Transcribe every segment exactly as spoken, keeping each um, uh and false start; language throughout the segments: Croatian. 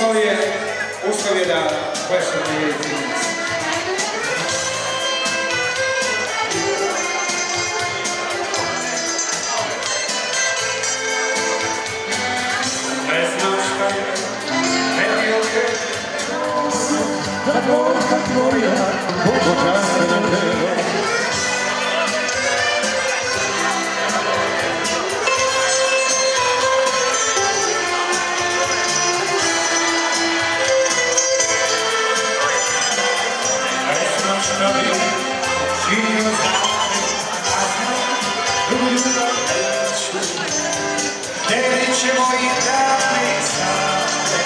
uslov je, uslov je da plešemo i jedinice. Ne znam šta je, meni ovdje, da Boga tvoja, božanstvena telo. Ćemo ih davnih sate,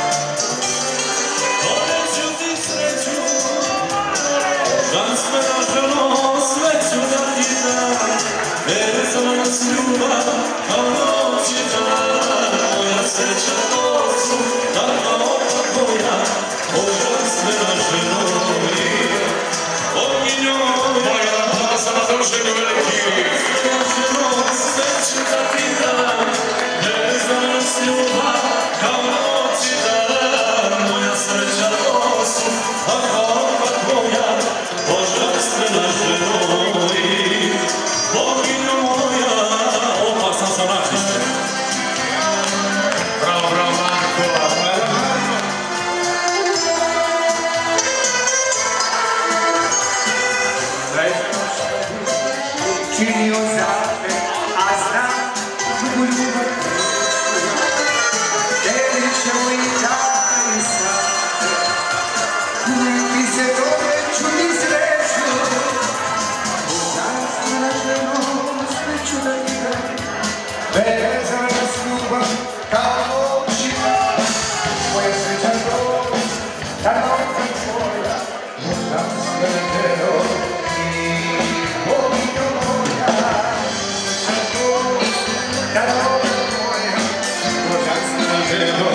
doneću ti sreću, danstvena ženo, sveću da ti dam, bez nas ljubav, kao noć i dan, moja sreća to su, takva opa tvoja, božanstvena ženo i boginjo moja, da sam na druženju veliki. Danstvena ženo, sveću da ti dam, ljubav, kao noć i dan, moja sreća to su, takva opa tvoja, božanstvena ženo i boginjo moja. Opasna sam načišće. Bravo, bravo, Marko. Činio zate, a znam drugu ljubav. Ćemo i dani sate, ti se doveću i sreću, božanstvena ženo, sveću da ti dam, bez nas ljubav, kao noć i dan, moja sreća to, takva opa tvoja, božanstvena ženo i boginjo moja, takva opa tvoja, božanstvena ženo.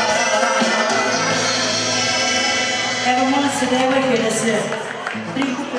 Evo, molim se devojke da se prikupe.